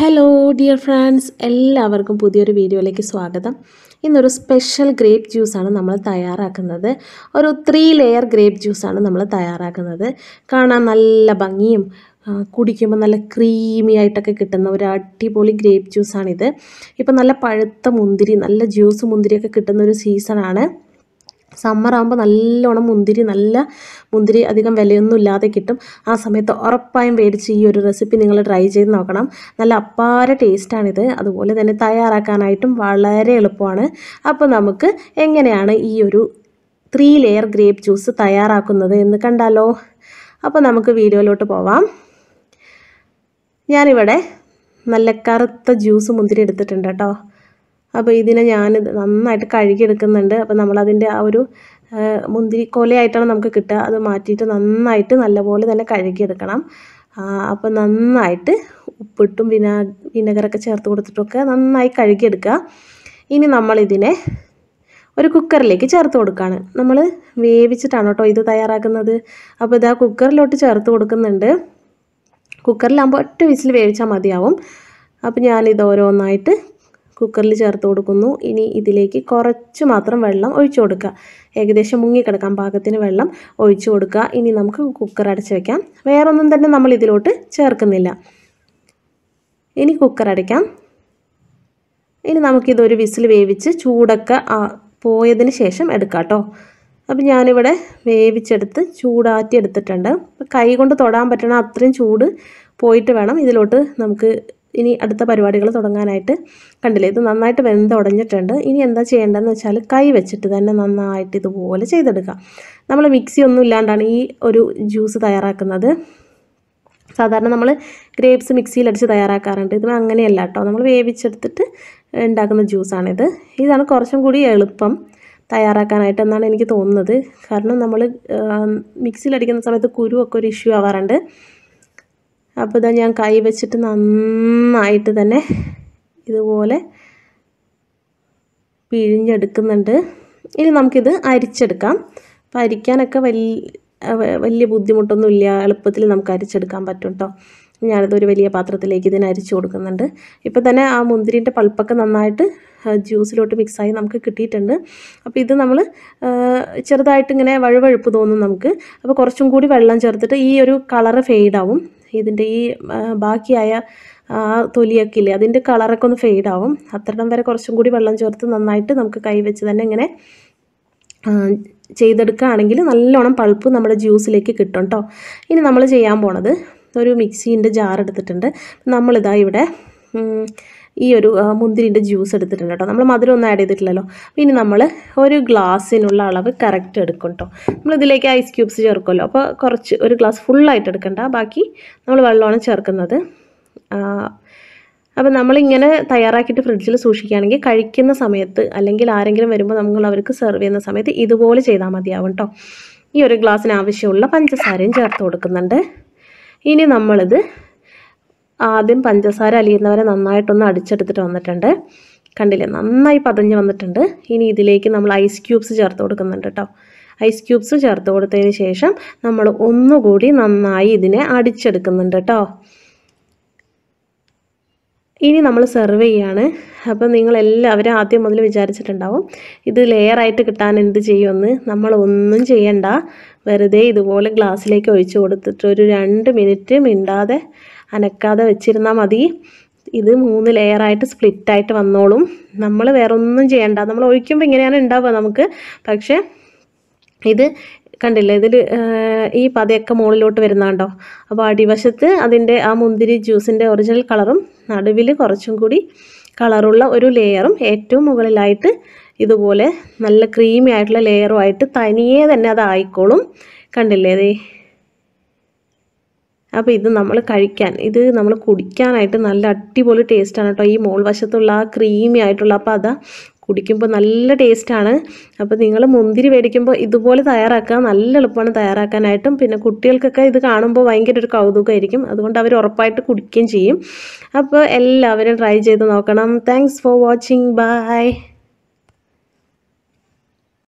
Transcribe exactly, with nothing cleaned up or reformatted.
Hello dear friends, എല്ലാവർക്കും പുതിയൊരു വീഡിയോയിലേക്ക് സ്വാഗതം. ഇന്നൊരു സ്പെഷ്യൽ ഗ്രേപ്പ് ജ്യൂസാണ് നമ്മൾ തയ്യാറാക്കുന്നത്. ഒരു ത്രീ ലെയർ ഗ്രേപ്പ് ജ്യൂസാണ് നമ്മൾ തയ്യാറാക്കുന്നത്. കാണാൻ നല്ല ഭംഗിയും കുടിക്കുമ്പോൾ നല്ല ക്രീമി ആയിട്ടൊക്കെ കിട്ടുന്ന ഒരു അടിപൊളി ഗ്രേപ്പ് ജ്യൂസാണിത്. ഇപ്പം നല്ല പഴുത്ത മുന്തിരി, നല്ല ജ്യൂസ് മുന്തിരിയൊക്കെ കിട്ടുന്ന ഒരു സീസണാണ്. സമ്മർ ആകുമ്പോൾ നല്ലോണം മുന്തിരി, നല്ല മുന്തിരി അധികം വിലയൊന്നും ഇല്ലാതെ കിട്ടും. ആ സമയത്ത് ഉറപ്പായും മേടിച്ച് ഈ ഒരു റെസിപ്പി നിങ്ങൾ ട്രൈ ചെയ്ത് നോക്കണം. നല്ല അപ്പാര ടേസ്റ്റാണിത്. അതുപോലെ തന്നെ തയ്യാറാക്കാനായിട്ടും വളരെ എളുപ്പമാണ്. അപ്പോൾ നമുക്ക് എങ്ങനെയാണ് ഈ ഒരു ത്രീ ലെയർ ഗ്രേപ്പ് ജ്യൂസ് തയ്യാറാക്കുന്നത് എന്ന് കണ്ടാലോ? അപ്പോൾ നമുക്ക് വീഡിയോയിലോട്ട് പോവാം. ഞാനിവിടെ നല്ല കറുത്ത ജ്യൂസ് മുന്തിരി എടുത്തിട്ടുണ്ട് കേട്ടോ. അപ്പോൾ ഇതിനെ ഞാൻ നന്നായിട്ട് കഴുകിയെടുക്കുന്നുണ്ട്. അപ്പോൾ നമ്മളതിൻ്റെ ആ ഒരു മുന്തിരി കൊലയായിട്ടാണ് നമുക്ക് കിട്ടുക. അത് മാറ്റിയിട്ട് നന്നായിട്ട് നല്ലപോലെ തന്നെ കഴുകിയെടുക്കണം. അപ്പോൾ നന്നായിട്ട് ഉപ്പിട്ടും വിനാ വിനെഗറൊക്കെ ചേർത്ത് കൊടുത്തിട്ടൊക്കെ നന്നായി കഴുകിയെടുക്കുക. ഇനി നമ്മളിതിനെ ഒരു കുക്കറിലേക്ക് ചേർത്ത് കൊടുക്കുകയാണ്. നമ്മൾ വേവിച്ചിട്ടാണ് കേട്ടോ ഇത് തയ്യാറാക്കുന്നത്. അപ്പോൾ ഇതാ കുക്കറിലോട്ട് ചേർത്ത് കൊടുക്കുന്നുണ്ട്. കുക്കറിലാകുമ്പോൾ ഒറ്റ വിസിൽ വേവിച്ചാൽ മതിയാവും. അപ്പോൾ ഞാനിത് ഓരോന്നായിട്ട് കുക്കറിൽ ചേർത്ത് കൊടുക്കുന്നു. ഇനി ഇതിലേക്ക് കുറച്ച് മാത്രം വെള്ളം ഒഴിച്ചു കൊടുക്കുക. ഏകദേശം മുങ്ങിക്കിടക്കാൻ പാകത്തിന് വെള്ളം ഒഴിച്ചു കൊടുക്കുക. ഇനി നമുക്ക് കുക്കർ അടച്ച് വയ്ക്കാം. വേറൊന്നും തന്നെ നമ്മൾ ഇതിലോട്ട് ചേർക്കുന്നില്ല. ഇനി കുക്കർ അടയ്ക്കാം. ഇനി നമുക്കിതൊരു വിസിൽ വേവിച്ച് ചൂടൊക്കെ പോയതിന് ശേഷം എടുക്കാം കേട്ടോ. അപ്പം ഞാനിവിടെ വേവിച്ചെടുത്ത് ചൂടാറ്റി എടുത്തിട്ടുണ്ട്. കൈ കൊണ്ട് തൊടാൻ പറ്റണം അത്രയും ചൂട് പോയിട്ട് വേണം ഇതിലോട്ട് നമുക്ക് ഇനി അടുത്ത പരിപാടികൾ തുടങ്ങാനായിട്ട്. കണ്ടില്ലേ, ഇത് നന്നായിട്ട് വെന്ത് ഉടഞ്ഞിട്ടുണ്ട്. ഇനി എന്താ ചെയ്യേണ്ടതെന്ന് വെച്ചാൽ കൈ വെച്ചിട്ട് തന്നെ നന്നായിട്ട് ഇതുപോലെ ചെയ്തെടുക്കാം. നമ്മൾ മിക്സി ഒന്നും ഇല്ലാണ്ടാണ് ഈ ഒരു ജ്യൂസ് തയ്യാറാക്കുന്നത്. സാധാരണ നമ്മൾ ഗ്രേപ്സ് മിക്സിയിലടിച്ച് തയ്യാറാക്കാറുണ്ട്. ഇത് അങ്ങനെയല്ല കേട്ടോ, നമ്മൾ വേവിച്ചെടുത്തിട്ട് ഉണ്ടാക്കുന്ന ജ്യൂസാണിത്. ഇതാണ് കുറച്ചും കൂടി എളുപ്പം തയ്യാറാക്കാനായിട്ട് എന്നാണ് എനിക്ക് തോന്നുന്നത്. കാരണം നമ്മൾ മിക്സിയിലടിക്കുന്ന സമയത്ത് കുരുവൊക്കെ ഒരു ഇഷ്യൂ ആവാറുണ്ട്. അപ്പോൾ ഇതാ ഞാൻ കൈ വെച്ചിട്ട് നന്നായിട്ട് തന്നെ ഇതുപോലെ പിഴിഞ്ഞെടുക്കുന്നുണ്ട്. ഇനി നമുക്കിത് അരിച്ചെടുക്കാം. അപ്പോൾ അരിക്കാനൊക്കെ വലിയ വലിയ ബുദ്ധിമുട്ടൊന്നുമില്ല, എളുപ്പത്തിൽ നമുക്ക് അരിച്ചെടുക്കാൻ പറ്റും കേട്ടോ. ഞാനിത് ഒരു വലിയ പാത്രത്തിലേക്ക് ഇതിനെ അരിച്ചു കൊടുക്കുന്നുണ്ട്. ഇപ്പോൾ തന്നെ ആ മുന്തിരിൻ്റെ പൾപ്പൊക്കെ നന്നായിട്ട് ജ്യൂസിലോട്ട് മിക്സായി നമുക്ക് കിട്ടിയിട്ടുണ്ട്. അപ്പോൾ ഇത് നമ്മൾ ചെറുതായിട്ട് ഇങ്ങനെ വഴുവഴുപ്പ് തോന്നും നമുക്ക്. അപ്പോൾ കുറച്ചും കൂടി വെള്ളം ചേർത്തിട്ട് ഈ ഒരു കളറ് ഫെയ്ഡാവും. ഇതിൻ്റെ ഈ ബാക്കിയായ ആ തൊലിയൊക്കെ ഇല്ലേ, അതിൻ്റെ കളറൊക്കെ ഒന്ന് ഫെയ്ഡാവും. അത്രയും വരെ കുറച്ചും കൂടി വെള്ളം ചേർത്ത് നന്നായിട്ട് നമുക്ക് കൈ വെച്ച് തന്നെ ഇങ്ങനെ ചെയ്തെടുക്കുകയാണെങ്കിൽ നല്ലോണം പൾപ്പ് നമ്മുടെ ജ്യൂസിലേക്ക് കിട്ടും കേട്ടോ. ഇനി നമ്മൾ ചെയ്യാൻ പോണത് ഒരു മിക്സീൻ്റെ ജാർ എടുത്തിട്ടുണ്ട്. നമ്മളിതാ ഇവിടെ ഈ ഒരു മുന്തിരിൻ്റെ ജ്യൂസ് എടുത്തിട്ടുണ്ട് കേട്ടോ. നമ്മൾ മധുരം ഒന്നും ആഡ് ചെയ്തിട്ടില്ലല്ലോ. ഇനി നമ്മൾ ഒരു ഗ്ലാസ്സിനുള്ള അളവ് കറക്റ്റ് എടുക്കും കേട്ടോ. നമ്മളിതിലേക്ക് ഐസ് ക്യൂബ്സ് ചേർക്കുമല്ലോ. അപ്പോൾ കുറച്ച് ഒരു ഗ്ലാസ് ഫുള്ളായിട്ട് എടുക്കണ്ട, ബാക്കി നമ്മൾ വെള്ളമാണ് ചേർക്കുന്നത്. അപ്പോൾ നമ്മളിങ്ങനെ തയ്യാറാക്കിയിട്ട് ഫ്രിഡ്ജിൽ സൂക്ഷിക്കുകയാണെങ്കിൽ കഴിക്കുന്ന സമയത്ത് അല്ലെങ്കിൽ ആരെങ്കിലും വരുമ്പോൾ നമ്മൾ അവർക്ക് സെർവ് ചെയ്യുന്ന സമയത്ത് ഇതുപോലെ ചെയ്താൽ മതിയാവും കേട്ടോ. ഈ ഒരു ഗ്ലാസ്സിന് ആവശ്യമുള്ള പഞ്ചസാരയും ചേർത്ത് കൊടുക്കുന്നുണ്ട്. ഇനി നമ്മളിത് ആദ്യം പഞ്ചസാര അലിയുന്നവരെ നന്നായിട്ടൊന്ന് അടിച്ചെടുത്തിട്ട് വന്നിട്ടുണ്ട്. കണ്ടില്ലേ, നന്നായി പതഞ്ഞ് വന്നിട്ടുണ്ട്. ഇനി ഇതിലേക്ക് നമ്മൾ ഐസ് ക്യൂബ്സ് ചേർത്ത് കൊടുക്കുന്നുണ്ട് കേട്ടോ. ഐസ് ക്യൂബ്സ് ചേർത്ത് കൊടുത്തതിന് ശേഷം നമ്മൾ ഒന്നുകൂടി നന്നായി ഇതിനെ അടിച്ചെടുക്കുന്നുണ്ട് കേട്ടോ. ഇനി നമ്മൾ സെർവ് ചെയ്യാണ്. അപ്പോൾ നിങ്ങളെല്ലാവരും ആദ്യം മുതൽ വിചാരിച്ചിട്ടുണ്ടാവും ഇത് ലെയറായിട്ട് കിട്ടാൻ എന്ത് ചെയ്യുമെന്ന്. നമ്മൾ ഒന്നും ചെയ്യണ്ട, വെറുതെ ഇതുപോലെ ഗ്ലാസ്സിലേക്ക് ഒഴിച്ച് കൊടുത്തിട്ട് ഒരു രണ്ട് മിനിറ്റ് മിണ്ടാതെ അനക്കാതെ വെച്ചിരുന്നാൽ മതി. ഇത് മൂന്ന് ലെയറായിട്ട് സ്പ്ലിറ്റായിട്ട് വന്നോളും. നമ്മൾ വേറെ ഒന്നും ചെയ്യണ്ട. നമ്മൾ ഒഴിക്കുമ്പോൾ ഇങ്ങനെയാണ് ഉണ്ടാവുക നമുക്ക്. പക്ഷേ ഇത് കണ്ടില്ലേ, ഇതിൽ ഈ പതയൊക്കെ മുകളിലോട്ട് വരുന്നുണ്ടോ. അപ്പോൾ അടിവശത്ത് അതിൻ്റെ ആ മുന്തിരി ജ്യൂസിൻ്റെ ഒറിജിനൽ കളറും നടുവിൽ കുറച്ചും കൂടി കളറുള്ള ഒരു ലെയറും ഏറ്റവും മുകളിലായിട്ട് ഇതുപോലെ നല്ല ക്രീമി ആയിട്ടുള്ള ലെയറുമായിട്ട് തനിയെ തന്നെ അത് ആയിക്കോളും. കണ്ടില്ലേ അതേ. അപ്പോൾ ഇത് നമ്മൾ കഴിക്കാൻ, ഇത് നമ്മൾ കുടിക്കാനായിട്ട് നല്ല അടിപൊളി ടേസ്റ്റാണ് കേട്ടോ. ഈ മോൾ വശത്തുള്ള ആ ക്രീമി ആയിട്ടുള്ള അപ്പോൾ അതാ കുടിക്കുമ്പോൾ നല്ല ടേസ്റ്റാണ്. അപ്പോൾ നിങ്ങൾ മുന്തിരി മേടിക്കുമ്പോൾ ഇതുപോലെ തയ്യാറാക്കുക. നല്ല എളുപ്പമാണ് തയ്യാറാക്കാനായിട്ടും. പിന്നെ കുട്ടികൾക്കൊക്കെ ഇത് കാണുമ്പോൾ ഭയങ്കര ഒരു കൗതുകമായിരിക്കും. അതുകൊണ്ട് അവർ ഉറപ്പായിട്ട് കുടിക്കുകയും ചെയ്യും. അപ്പോൾ എല്ലാവരും ട്രൈ ചെയ്ത് നോക്കണം. Thanks for watching. ബൈ.